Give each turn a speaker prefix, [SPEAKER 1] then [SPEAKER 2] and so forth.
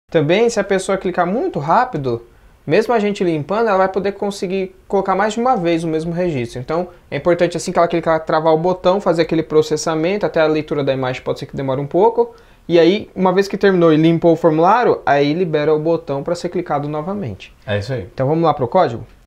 [SPEAKER 1] Também, se a pessoa clicar muito rápido, mesmo a gente limpando, ela vai poder conseguir colocar mais de uma vez o mesmo registro. Então, é importante assim que ela clicar, travar o botão, fazer aquele processamento, até a leitura da imagem pode ser que demore um pouco. E aí, uma vez que terminou e limpou o formulário, aí libera o botão para ser clicado novamente.
[SPEAKER 2] É isso aí.
[SPEAKER 1] Então vamos lá para o código?